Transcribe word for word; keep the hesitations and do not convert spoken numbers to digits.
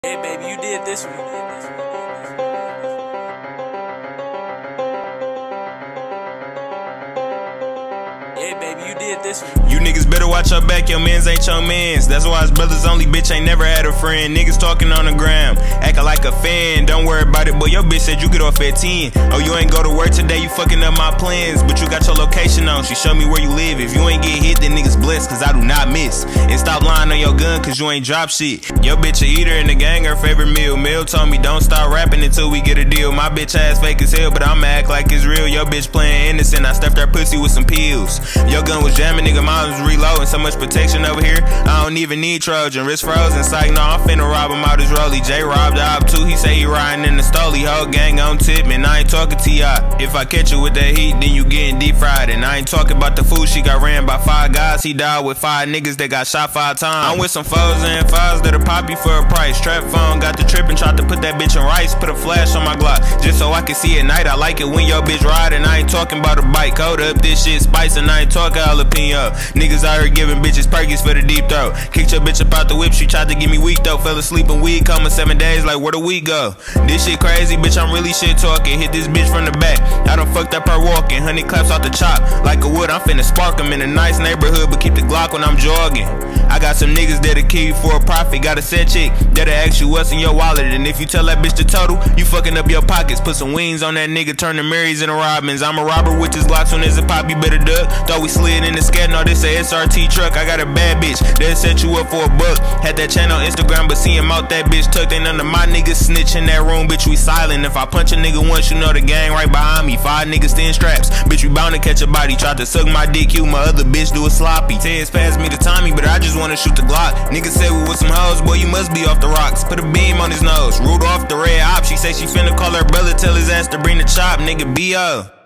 Hey baby, you did this one. Hey baby, you did this one. You niggas better watch your back, your mans ain't your mans. That's why his brothers only, bitch ain't never had a friend. Niggas talking on the gram, acting like a fan. Don't worry about it, boy, your bitch said you get off at ten. Oh, you ain't go to work today, you fucking up my plans. But you got your location on, she show me where you live. If you ain't get hit, then niggas blessed, cause I do not miss. And stop lying on your gun, cause you ain't drop shit. Your bitch a eater in the gang, her favorite meal. Mill told me don't start rapping until we get a deal. My bitch ass fake as hell, but I'ma act like it's real. Your bitch playing innocent, I stuffed her pussy with some pills. Your gun was jamming, nigga, mine was reloading. So much protection over here, I don't even need Trojan. Wrist frozen, psych, no, I'm finna rob him out his rollie. J robbed the op too, he say he riding in the stoley. Whole gang on tip, man, I ain't talking T I If I catch you with that heat, then you getting deep fried. And I ain't talking about the fool, she got ran by five guys. He died with five niggas that got shot five times. I'm with some foes and fives that'll pop you for a price. Trap phone, got the trip and tried to put that bitch in rice. Put a flash on my Glock, just so I can see at night. I like it when your bitch riding, I ain't talking about a bike. Code up, this shit spice, and I ain't talking jalapeno. Niggas out here giving bitches perkies for the deep throat. Kicked your bitch up out the whip, she tried to give me weak though. Fell asleep in weed coma seven days, like where the week go? This shit crazy, bitch, I'm really shit talking. Hit this bitch from the back, I done fucked up her walking. Honey claps off the chop, like a wood, I'm finna spark them. In a nice neighborhood, but keep the Glock when I'm jogging. I got some niggas that'll kill you for a profit. Got a set chick that'll ask you what's in your wallet. And if you tell that bitch the total, you fucking up your pockets. Put some wings on that nigga, turn the Marys into Robins. I'm a robber with this Glock, soon as it pop, you better duck. Thought we slid in the scat, no, this a S R T truck. I got a bad bitch that'll set you up for a buck. Had that chain on Instagram, but see him out that bitch tucked. Ain't none of my niggas snitch in that room, bitch, we silent. If I punch a nigga once, you know the gang right behind me. Five niggas thin straps, bitch, we bound to catch a body. Tried to suck my dick, you my other bitch do it sloppy. Tez passed me the timing, but I just wanna shoot the Glock. Niggas say we with some hoes, boy, you must be off the rocks. Put a beam on his nose, root off the red op. She say she finna call her brother, tell his ass to bring the chop, nigga B O